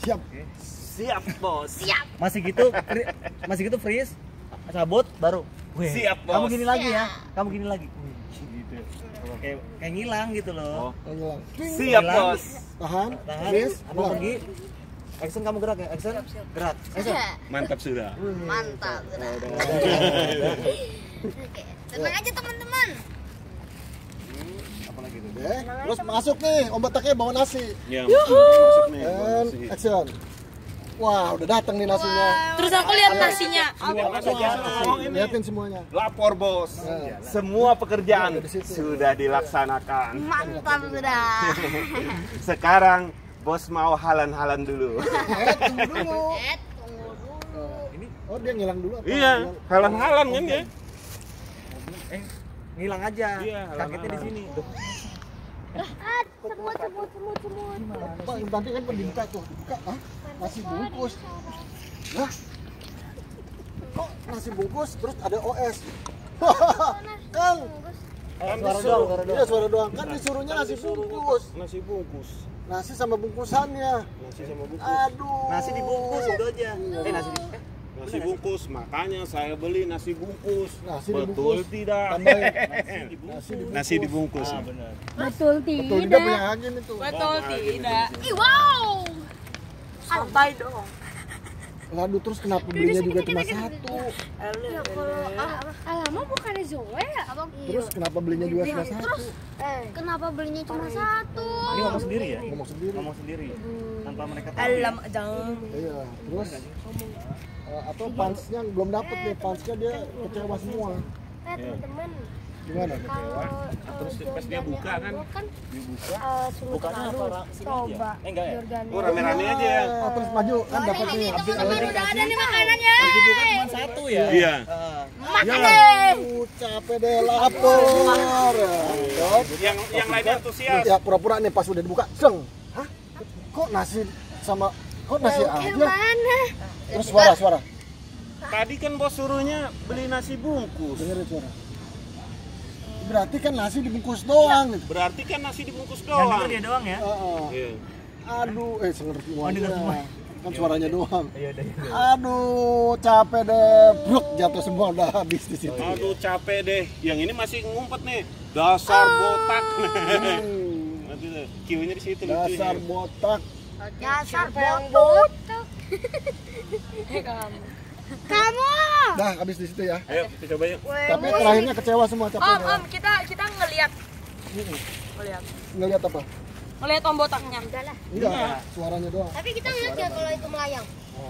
Siap. Siap, Bos. Siap. Masih gitu freeze. Cabut baru. Wih, Siap, Bos. Kamu gini lagi ya. Siap. Kamu gini lagi. Wih, gitu. Kayak ngilang gitu loh. Hilang. Siap, Hilang. Bos. Tahan. Tahan. Freeze. Apa pergi? Action kamu gerak ya. Action. Gerak. Action. Mantap sudah. Mantap. Oke, tenang aja teman-teman. Apa lagi tuh? Oke. Terus masuk nih, Om Bataknya bawa nasi. Ya, masuk nih. Dan action. Wah, udah datang nih nasinya. Terus aku lihat nasinya. Lihatin semuanya. Lapor, Bos. Semua pekerjaan sudah dilaksanakan. Mantap sudah. Sekarang Bos mau halan-halan dulu. Tunggu dulu. Tunggu dulu. Oh, dia ngilang dulu apa? Iya, halan-halan kan ya? Ngilang aja. Iya, Kakeknya di sini. Tuh. Semut. Pak, nanti kan dibuka tuh. Dibuka, ah? Nasi bungkus. Nah, kok nasi bungkus terus ada OS? Kan? Suara doang, suara doang. Iya, suara doang. Kan disuruhnya nasi bungkus. Nasi bungkus. Nasi sama bungkusannya. Nasi sama bungkus. Aduh. Nasi dibungkus itu aja. Nasi bungkus, makanya saya beli nasi bungkus. Nasi Betul dibungkus. tidak? Tambahin. Nasi dibungkus. Ah, benar. Betul Betul, dia punya angin itu. Betul tidak. Ih, wow. Santai dong. Lalu terus kenapa belinya juga cuma satu? Ya kalau Alamak bukannya Zoe ya? abang Terus kenapa belinya juga cuma satu? kenapa belinya cuma satu? Ini ngomong sendiri ya? Ngomong sendiri. Ngomong sendiri. Tanpa mereka tahu. Alamak jangan. Iya, terus apa pansnya belum dapet nih, pansnya dia kecewa semua. Teman-teman, Gimana? kalau Terus pas dia buka kan, Bukannya apa sini aja? Enggak ya? oh rame-rame aja ya. Oh, terus maju kan dapat nih. teman-teman udah ada nih makanannya. Yang dibuka cuma satu ya? Iya. Makan deh. Capek deh lapar. Yang lainnya antusias. Ya pura-pura nih pas udah dibuka, ceng. Hah? Kok nasi aja? Kemana? Terus suara. Tadi kan Bos suruhnya beli nasi bungkus. Dengerin suara. Berarti kan nasi dibungkus doang gitu. Berarti kan nasi dibungkus Yang denger doang. dia doang ya? Iya. Aduh, denger semua. denger semua. Kan suaranya doang. Iya udah. Aduh, capek deh. Bruk, jatuh semua udah habis di situ. Aduh capek deh. Yang ini masih ngumpet nih. Dasar botak. Nanti deh. Q-nya di situ lucunya. Dasar botak. Dasar botak. Kamu. Dah habis di situ ya. Ayo kita coba yuk. Tapi terakhirnya kecewa semua capeknya. Kita ngelihat. Ngeliat apa? Ngelihat om botaknya. Enggak, suaranya doang. Tapi kita ngeliat ya kalau itu melayang.